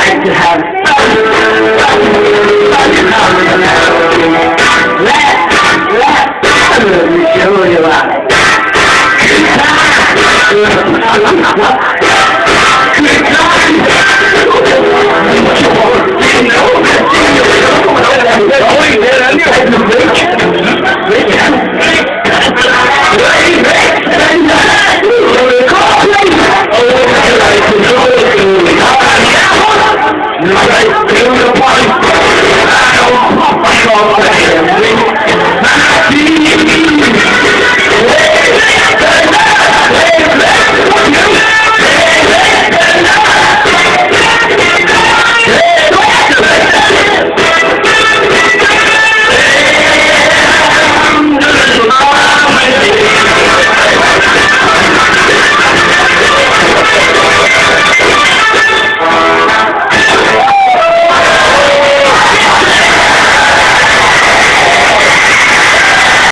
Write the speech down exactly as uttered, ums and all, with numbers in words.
like to have fun, fun, fun, fun, let, let, let me show you out. Good time. Good time.